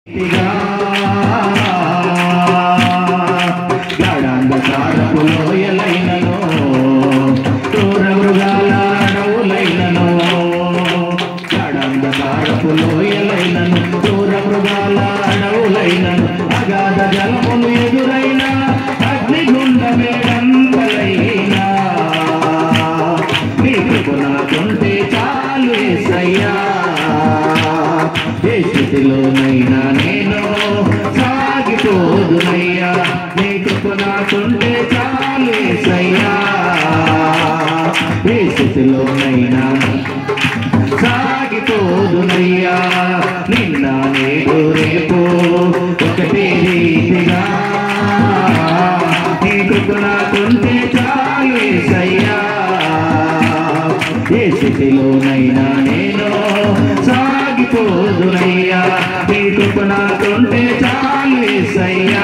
గాఢాంధకారపు లోయలైనను క్రూర మృగాల అడవులైనను గాఢాంధకారపు లోయలైనను క్రూర మృగాల అడవులైనను అగాధ జలములు ఎదురైన అగ్నిగుండ మేడంతలైనా నీ కృప నాకుంటే చాలు యేసయ్యా ఏ స్థితిలోనైనా నేను సాగిపోదునయ్యా నీ కృప నాకుంటే చాలు యేసయ్యా ఏ స్థితిలోనైనా సాగిపోదునయ్యా నిన్న నేడు రేపు ఒకటే రీతిగా నీ కృప నాకుంటే చాలు యేసయ్యా ఏ స్థితిలోనైనా నేను సాగిపోదునయ్యా నీ కృప నాకుంటే చాలు యేసయ్యా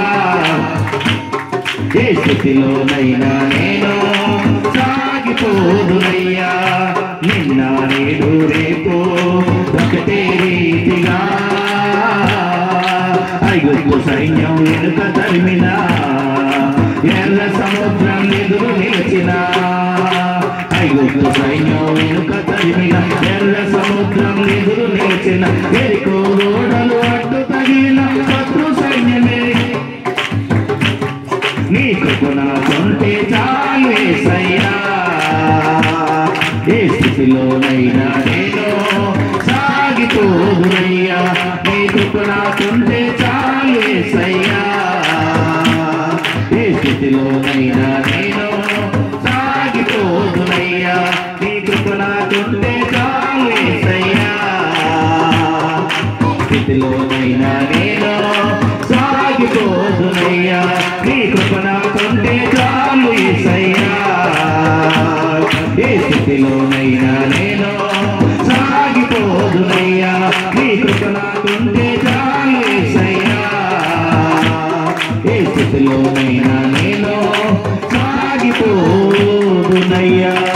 ఏ స్థితిలోనైనా నేను సాగిపోదునయ్యా నిన్న నేడు రేపు ఒకటే రీతిగా ఐగుప్తు సైన్యం వెనుక తరిమిన ఎర్ర సముద్రం ఎదురు నిలిచిన ఐగుప్తు సైన్యం వెనుక తరిమిన ఎర్ర సముద్రం ఎదురు నిలిచిన ఎరికో గోడలు అడ్డు తగిలిన శత్రు సైన్యమే నీ కృప నాకుంటే చాలు యేసయ్యా ఏ స్థితిలోనైనా నేను సాగిపోదునయ్యా నీ కృప నాకుంటే చాలు యేసయ్యా ఏ స్థితిలోనైనా నేను సాగిపోదునయ్యా నీ కృప నాకుంటే చాలు యేసయ్యా స్థితిలోనైనా నేను సాగిపోదునయ్యా నీ కృప నాకుంటే చాలు యేసయ్యా ఏ స్థితిలోనైనా నేను సాగిపోదునయ్యా నీ కృప నాకుంటే చాలు యేసయ్యా ఏ స్థితిలోనైనా నేను సాగిపోదునయ్యా.